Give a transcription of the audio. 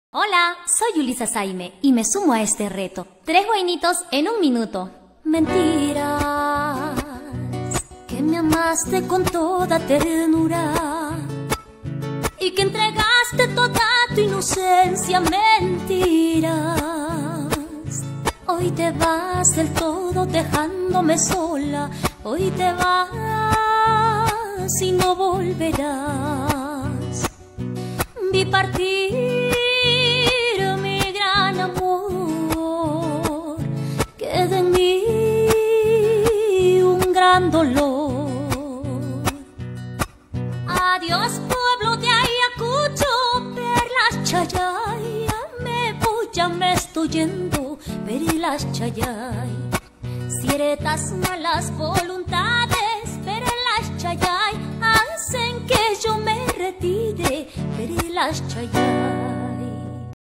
Hola, soy Ulisa Saime y me sumo a este reto. 3 guainitos en 1 minuto. Mentiras, que me amaste con toda ternura y que entregaste toda tu inocencia. Mentiras, hoy te vas del todo dejándome sola. Hoy te vas y no volverás. Vi partir mi gran amor, queda en mí un gran dolor. Adiós pueblo de Ayacucho, perlas Chayay, ya me estoy yendo, perlas Chayay. Ciertas malas voluntades, perlas Chayay, hacen que yo me retire, perlas Chayay.